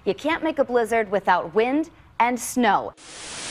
You can't make a blizzard without wind and snow.